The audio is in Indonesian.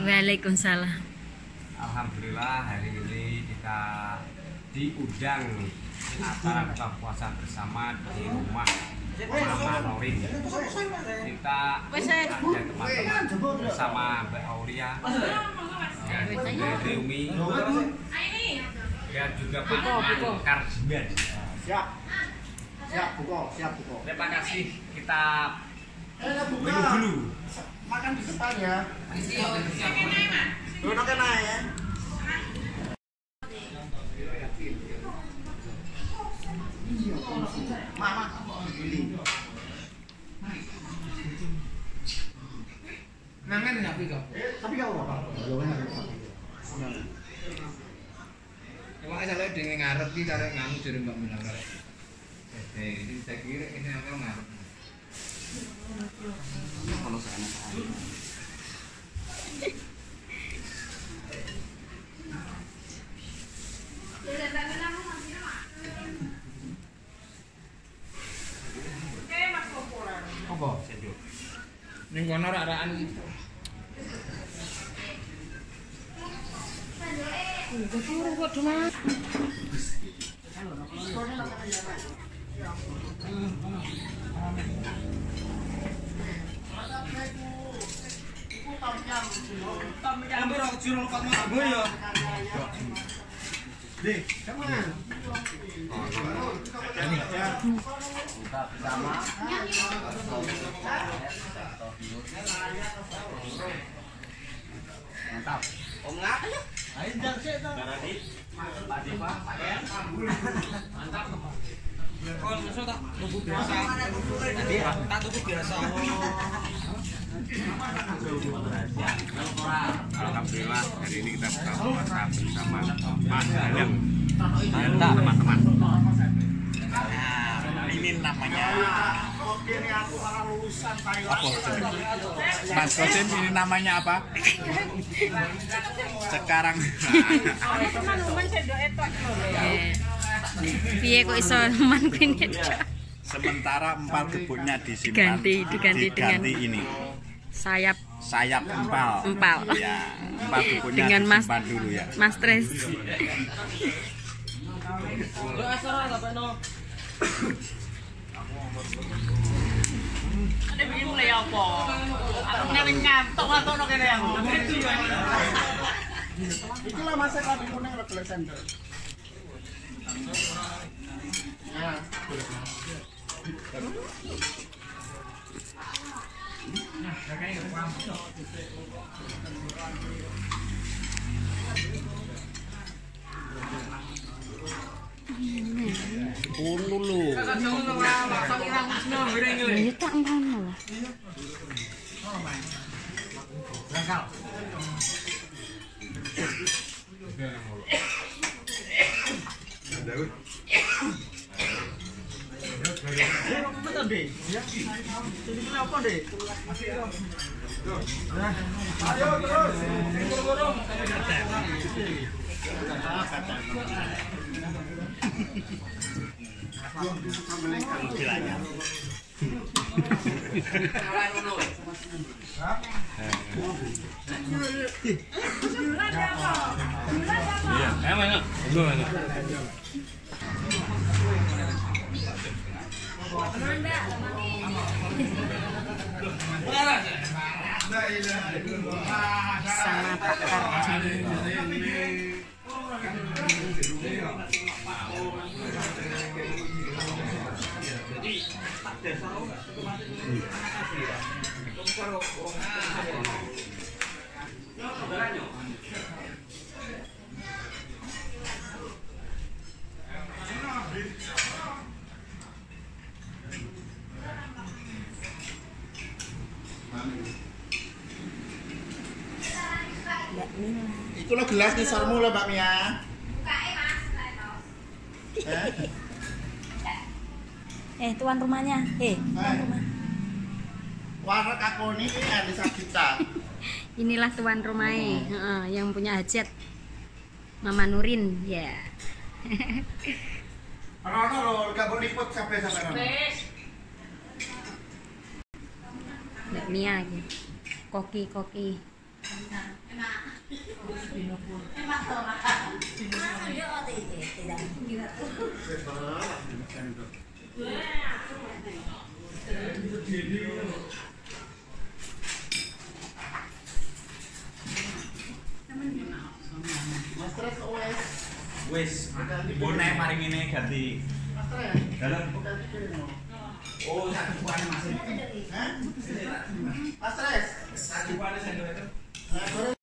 Waalaikumsalam. Alhamdulillah hari ini kita diundang acara buka puasa bersama di rumah Mama Norin. Kita ada teman-teman bersama Mbak Aulia, Mbak Dewi, dan juga Pak Mangkar Jiban. Siap buko. Terima kasih, kita minum dulu. Makan di depan ya. Duduk kena ya. Mama, ini. Nangan tapi kau. Tapi kau apa? Cuma saya dengan ngarep ki karek ngamu jare Mbak Minang karek. Ini saya kira ini apa ngarep. Kalau sana. Apa? Ning kono rak-rakan iki. Keturu kok Mas. Ambil aku juru lupa mau ya. Dek, kemana? Ini. Buka bersama. Mantap. Om ngap. Ayo jangan sih tuh. Pak Diva, Pak En. Mantap. Kon iso tak tuku biasa. Tadi tak tuku biasa. Alhamdulillah hari ini kita buka puasa bersama Mas Adam dan teman-teman. Ini namanya Ini aku malah lulusan Thailand. apa? Mas Kosim, ini namanya apa? Sekarang Piye kok iso man kuwi. sementara empal gebuknya disimpan, Diganti dengan ini sayap empal. Ya, empal gebuknya dengan disimpan dulu ya. Mas Tres. Ada bikin mulai apa? Aku ngeleng ngantuk atau no kene aku. Itulah masa kami kuning regular sender. Dulu. Ya tak ngono lah. Betul deh. Ya. Jadi kenapa deh? Ayo terus. Buru-buru. Iya, mana? Sama Pak Karji. Itu lo gelas nih sarmu lah Mbak Mia. Tuan rumahnya. Tuan rumah. Warna aku ini Elisa Gita. Inilah tuan rumahnya, yang punya hajat. Mama Nurin, ya. Rono lo, gak boleh liput sampai Rono. Mbak Mia gitu. Koki. Wis, bonek mari ngene ganti. Dalam. Oh, sak buane masih. Hah? Mas Tres, sak buane sendok itu.